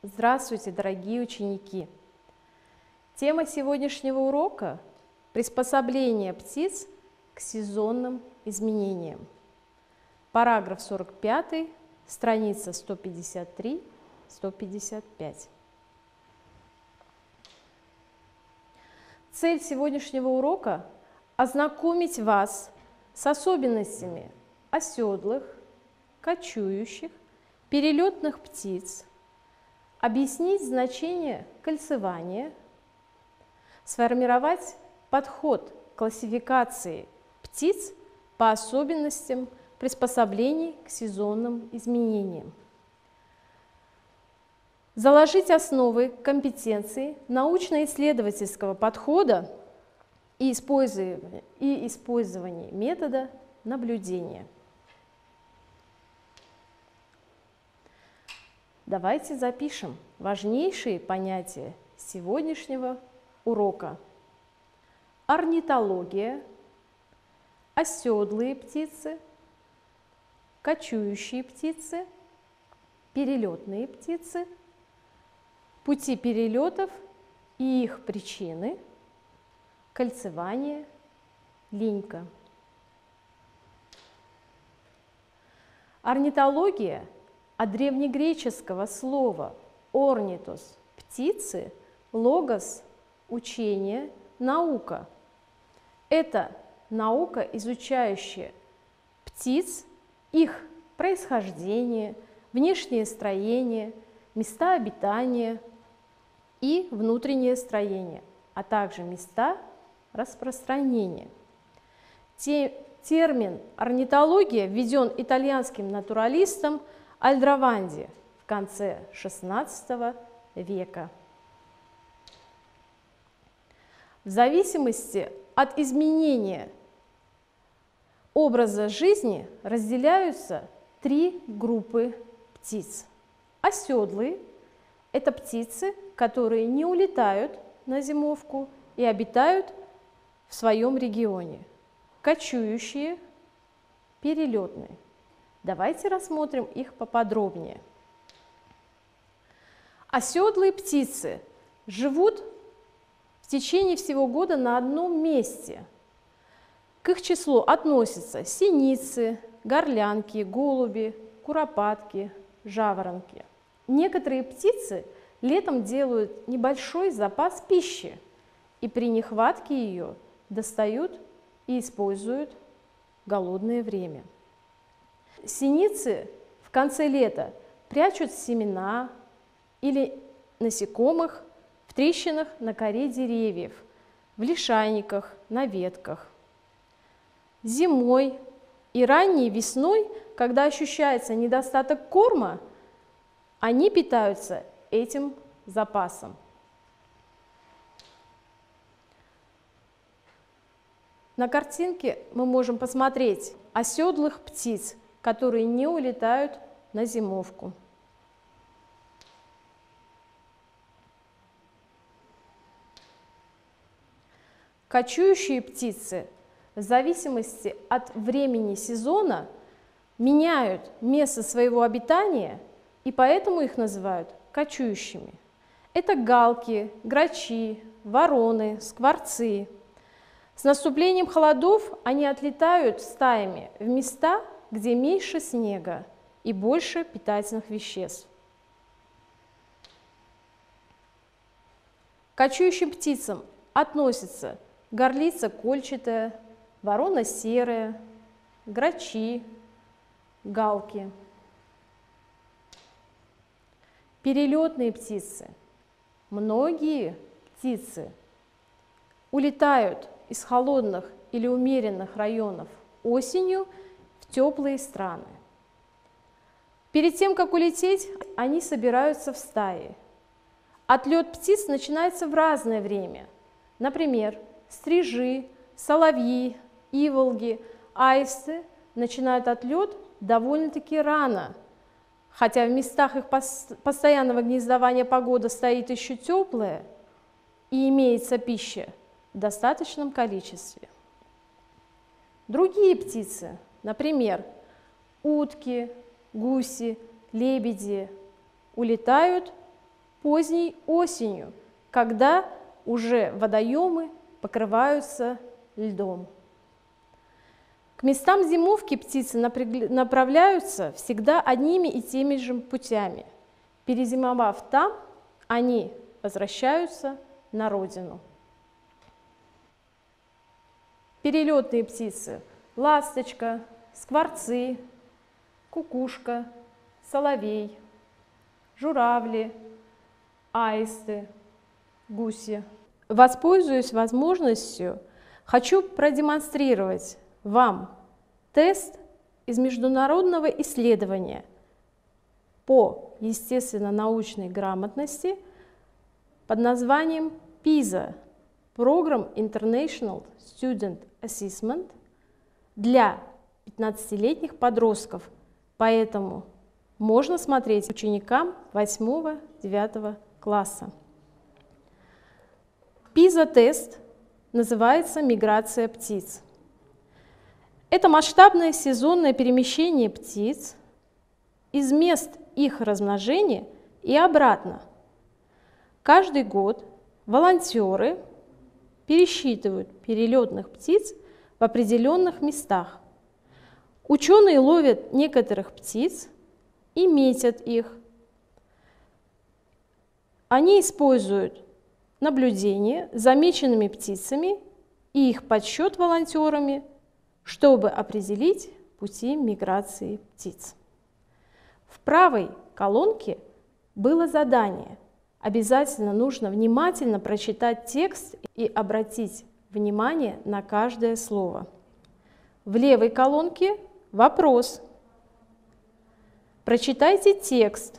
Здравствуйте, дорогие ученики! Тема сегодняшнего урока – приспособление птиц к сезонным изменениям. Параграф 45, страница 153-155. Цель сегодняшнего урока – ознакомить вас с особенностями оседлых, кочующих, перелетных птиц, объяснить значение кольцевания, сформировать подход к классификации птиц по особенностям приспособлений к сезонным изменениям, заложить основы компетенции научно-исследовательского подхода и использования метода наблюдения. Давайте запишем важнейшие понятия сегодняшнего урока. Орнитология, оседлые птицы, кочующие птицы, перелетные птицы, пути перелетов и их причины, кольцевание, линька. Орнитология от древнегреческого слова «орнитос» – птицы, «логос» – учение, наука. Это наука, изучающая птиц, их происхождение, внешнее строение, места обитания и внутреннее строение, а также места распространения. Термин орнитология введен итальянским натуралистом Альдраванди в конце XVI века. В зависимости от изменения образа жизни разделяются три группы птиц. Оседлые – это птицы, которые не улетают на зимовку и обитают в своем регионе. Кочующие, перелетные. Давайте рассмотрим их поподробнее. Оседлые птицы живут в течение всего года на одном месте. К их числу относятся синицы, горлянки, голуби, куропатки, жаворонки. Некоторые птицы летом делают небольшой запас пищи и при нехватке ее достают и используют в голодное время. Синицы в конце лета прячут семена или насекомых в трещинах на коре деревьев, в лишайниках, на ветках. Зимой и ранней весной, когда ощущается недостаток корма, они питаются этим запасом. На картинке мы можем посмотреть оседлых птиц, которые не улетают на зимовку. Кочующие птицы в зависимости от времени сезона меняют место своего обитания, и поэтому их называют кочующими. Это галки, грачи, вороны, скворцы. С наступлением холодов они отлетают стаями в места, где меньше снега и больше питательных веществ. К кочующим птицам относятся горлица кольчатая, ворона серая, грачи, галки. Перелетные птицы. Многие птицы улетают из холодных или умеренных районов осенью в теплые страны. Перед тем, как улететь, они собираются в стаи. Отлет птиц начинается в разное время. Например, стрижи, соловьи, иволги, аисты начинают отлет довольно-таки рано, хотя в местах их постоянного гнездования погода стоит еще теплая и имеется пища в достаточном количестве. Другие птицы, например, утки, гуси, лебеди, улетают поздней осенью, когда уже водоемы покрываются льдом. К местам зимовки птицы направляются всегда одними и теми же путями. Перезимовав там, они возвращаются на родину. Перелетные птицы – ласточка, скворцы, кукушка, соловей, журавли, аисты, гуси. Воспользуюсь возможностью, хочу продемонстрировать вам тест из международного исследования по естественно-научной грамотности под названием PISA – Program International Student Assessment для 15-летних подростков, поэтому можно смотреть ученикам 8-9 класса. PISA-тест называется «Миграция птиц». Это масштабное сезонное перемещение птиц из мест их размножения и обратно. Каждый год волонтеры пересчитывают перелетных птиц в определенных местах. Ученые ловят некоторых птиц и метят их. Они используют наблюдение за замеченными птицами и их подсчет волонтерами, чтобы определить пути миграции птиц. В правой колонке было задание. Обязательно нужно внимательно прочитать текст и обратить внимание на каждое слово. В левой колонке вопрос. Прочитайте текст.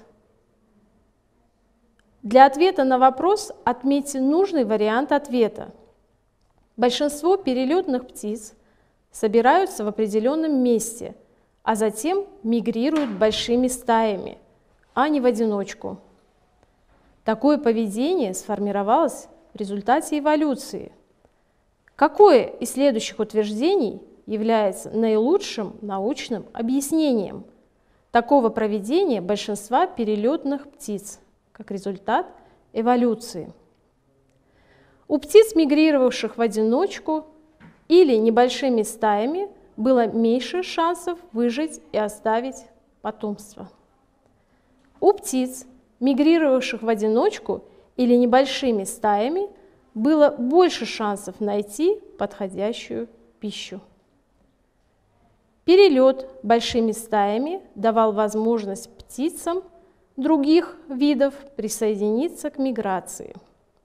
Для ответа на вопрос отметьте нужный вариант ответа. Большинство перелетных птиц собираются в определенном месте, а затем мигрируют большими стаями, а не в одиночку. Такое поведение сформировалось в результате эволюции. Какое из следующих утверждений является наилучшим научным объяснением такого поведения большинства перелетных птиц, как результат эволюции? У птиц, мигрировавших в одиночку или небольшими стаями, было меньше шансов выжить и оставить потомство. У птиц, мигрировавших в одиночку или небольшими стаями, было больше шансов найти подходящую пищу. Перелет большими стаями давал возможность птицам других видов присоединиться к миграции.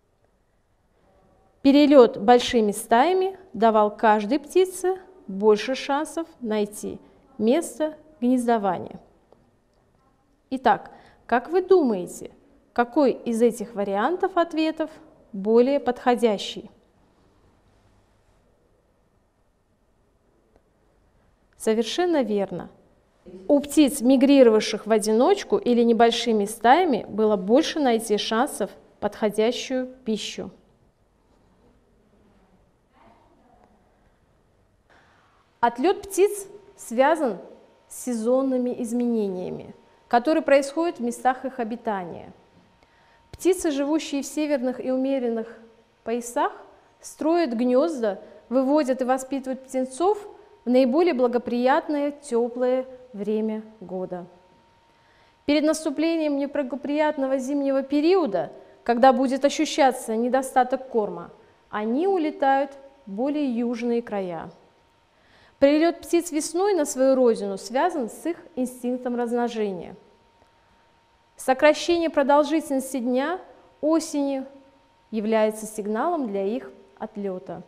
Перелет большими стаями давал каждой птице больше шансов найти место гнездования. Итак, как вы думаете, какой из этих вариантов ответов более подходящий? Совершенно верно. У птиц, мигрировавших в одиночку или небольшими стаями, было больше найти шансов подходящую пищу. Отлет птиц связан с сезонными изменениями, которые происходят в местах их обитания. Птицы, живущие в северных и умеренных поясах, строят гнезда, выводят и воспитывают птенцов в наиболее благоприятное теплое время года. Перед наступлением неблагоприятного зимнего периода, когда будет ощущаться недостаток корма, они улетают в более южные края. Прилет птиц весной на свою родину связан с их инстинктом размножения. Сокращение продолжительности дня осенью является сигналом для их отлета.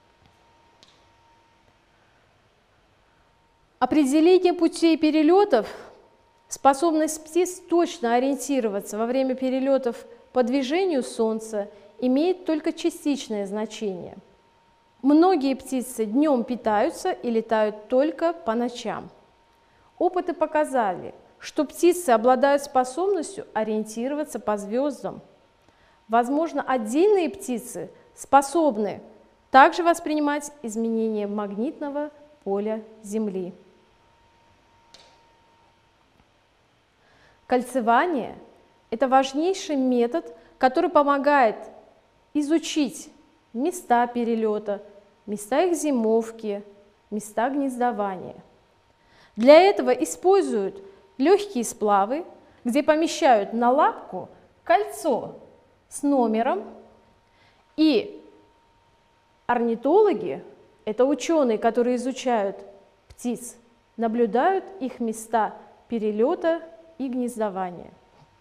Определение путей перелетов, способность птиц точно ориентироваться во время перелетов по движению Солнца имеет только частичное значение. Многие птицы днем питаются и летают только по ночам. Опыты показали, что птицы обладают способностью ориентироваться по звездам. Возможно, отдельные птицы способны также воспринимать изменения магнитного поля Земли. Кольцевание Это важнейший метод, который помогает изучить места перелета, места их зимовки, места гнездования. Для этого используют легкие сплавы, где помещают на лапку кольцо с номером, и орнитологи, это ученые, которые изучают птиц, наблюдают их места перелета и гнездования.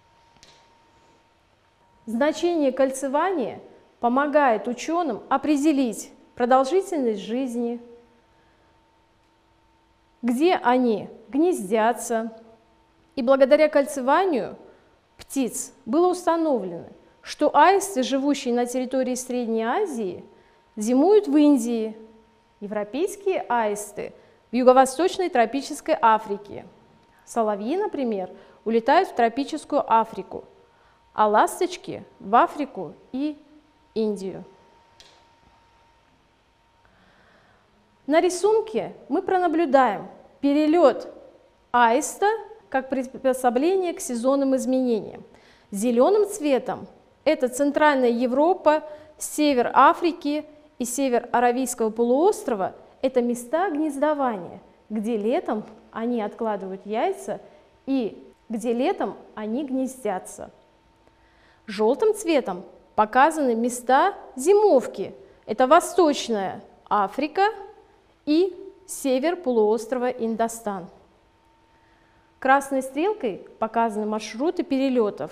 Значение кольцевания помогает ученым определить продолжительность жизни, где они гнездятся. И благодаря кольцеванию птиц было установлено, что аисты, живущие на территории Средней Азии, зимуют в Индии, европейские аисты в юго-восточной тропической Африке. Соловьи, например, улетают в тропическую Африку, а ласточки в Африку и Индию. На рисунке мы пронаблюдаем перелет аиста как приспособление к сезонным изменениям. Зеленым цветом это Центральная Европа, север Африки и север Аравийского полуострова. Это места гнездования, где летом они откладывают яйца и где летом они гнездятся. Желтым цветом показаны места зимовки. Это Восточная Африка и север полуострова Индостан. Красной стрелкой показаны маршруты перелетов.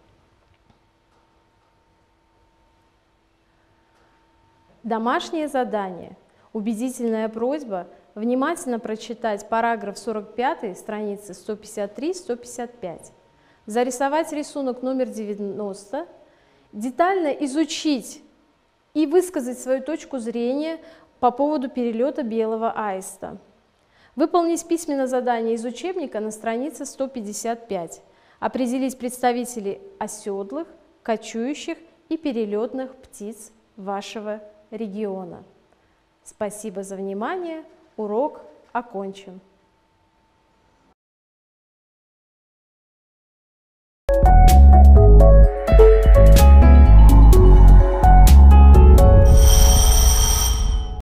Домашнее задание. Убедительная просьба внимательно прочитать параграф 45 страницы 153-155. Зарисовать рисунок номер 90, детально изучить и высказать свою точку зрения по поводу перелета белого аиста. Выполнить письменное задание из учебника на странице 155. Определить представителей оседлых, кочующих и перелетных птиц вашего региона. Спасибо за внимание. Урок окончен.